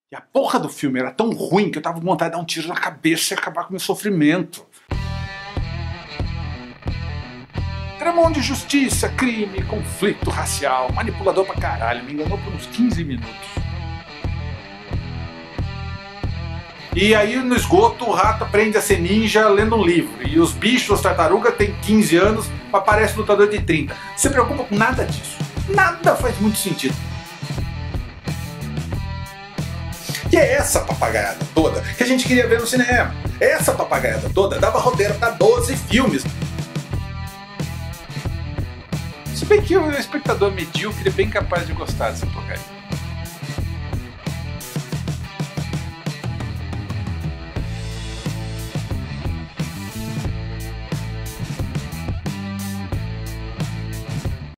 E a porra do filme era tão ruim que eu tava com vontade de dar um tiro na cabeça e acabar com o meu sofrimento. Tramão de justiça, crime, conflito racial, manipulador pra caralho, me enganou por uns 15 minutos. E aí no esgoto o rato aprende a ser ninja lendo um livro. E os bichos, as tartarugas, têm 15 anos, aparece lutador de 30. Não se preocupa com nada disso. Nada faz muito sentido. E é essa papagaiada toda que a gente queria ver no cinema. Essa papagaiada toda dava roteiro para 12 filmes. Se bem que o espectador medíocre é bem capaz de gostar dessa porcaria.